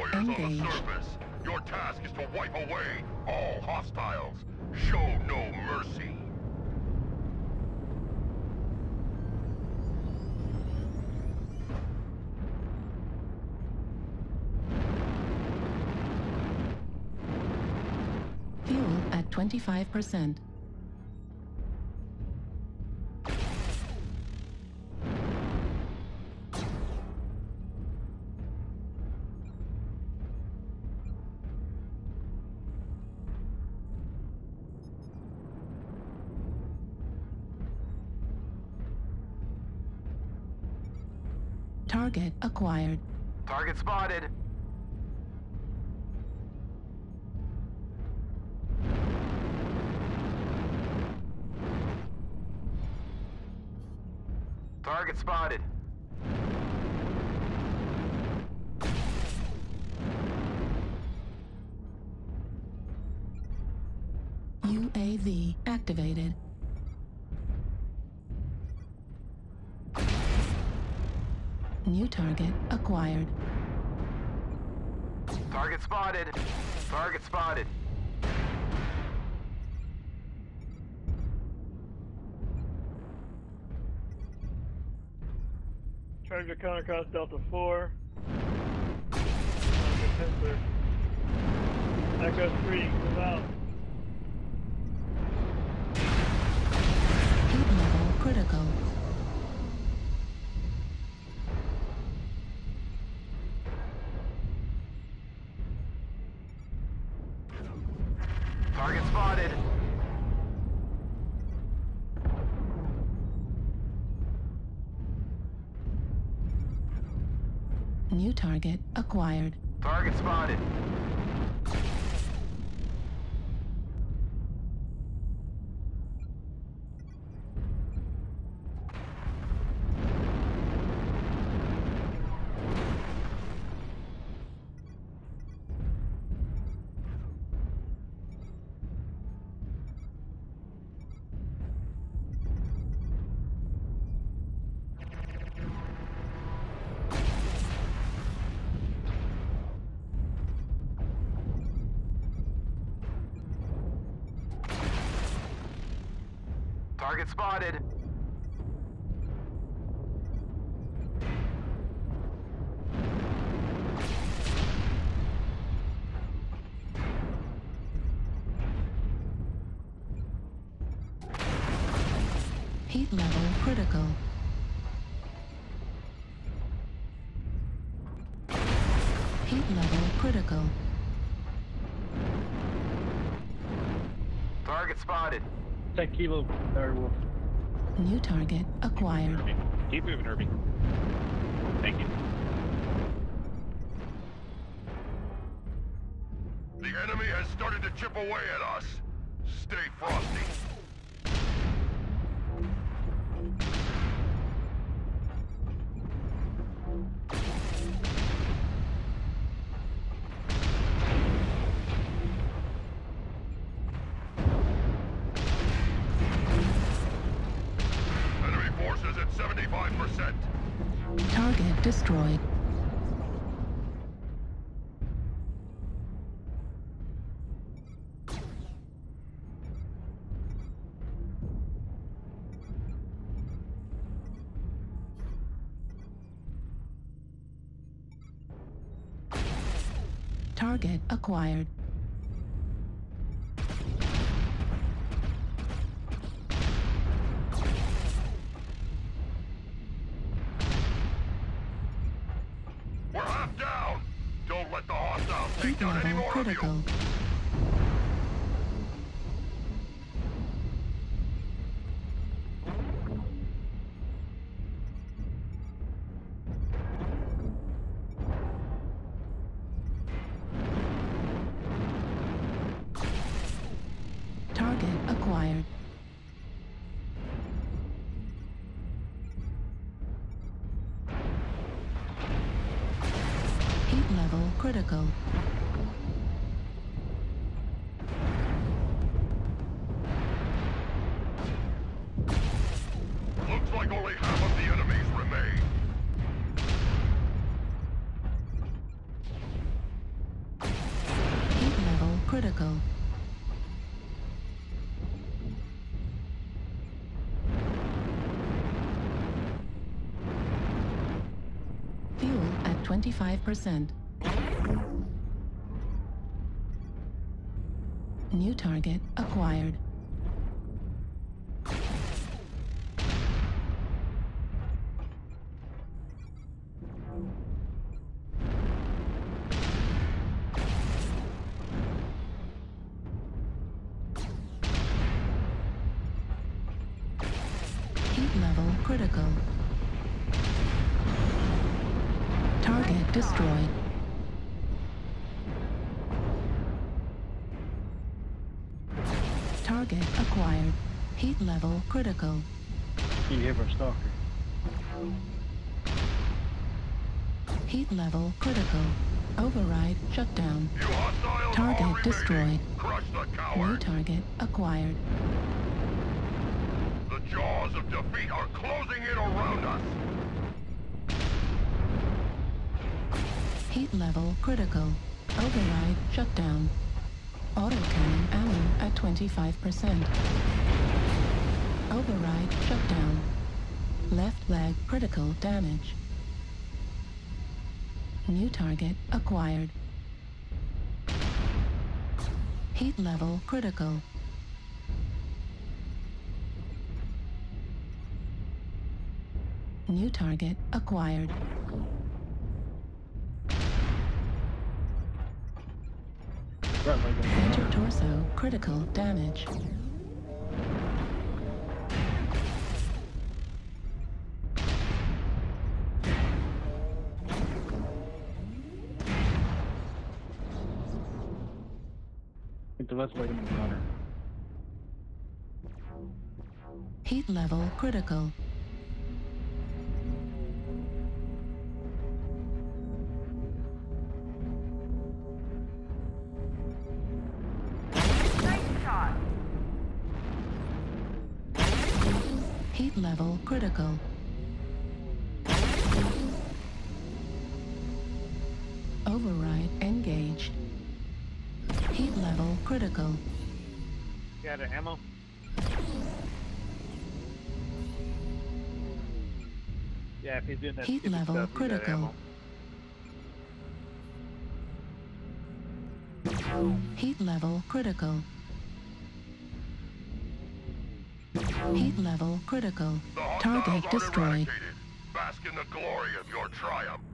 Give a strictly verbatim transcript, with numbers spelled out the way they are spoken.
warriors on the engaged. surface. Your task is to wipe away all hostiles. Show no mercy. Fuel at twenty-five percent. Target acquired. Target spotted. Target spotted. U A V activated. New target acquired. Target spotted. Target spotted. Charger countercross Delta four. Target Pincer. Echo three, move out. Heat level critical. Target spotted. New target acquired. Target spotted. Target spotted. Heat level critical. Heat level critical. Target spotted. Tech Kilo, Direwolf. New target acquired. Herbie. Keep moving, Herbie. Thank you. The enemy has started to chip away at us. Stay frosty. Enemy forces at seventy-five percent. Target destroyed. Target acquired. We're half down. Don't let the hostiles take Heat down any level more critical. of you. Target acquired. Heat level critical. Looks like only half of the enemies remain. critical. Fuel at twenty-five percent. New target acquired. Heat level critical. Target destroyed. Target acquired. Heat level critical. You have our stalker. Heat level critical. Override shutdown. You hostiles Target are remaining. destroyed. Crush the New coward. target acquired. The jaws of defeat are closing in around us. Heat level critical. Override shutdown. Autocannon ammo at twenty-five percent. Override shutdown. Left leg critical damage. New target acquired. Heat level critical. New target acquired. Right leg. Enter torso critical damage. Get the left leg in the corner. Heat level critical. Heat level critical. Override engaged. Heat level critical. Got an ammo? Yeah, if he's doing that Heat stupid level stuff, he's got critical. ammo. Heat level critical. Heat level critical. The hostiles Target are destroyed. eradicated. Bask in the glory of your triumph.